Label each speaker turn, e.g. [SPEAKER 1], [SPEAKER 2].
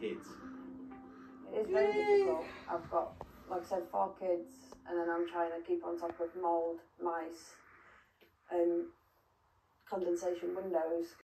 [SPEAKER 1] kids?
[SPEAKER 2] It is very difficult. I've got, like I said, 4 kids, and then I'm trying to keep on top of mould, mice, condensation windows.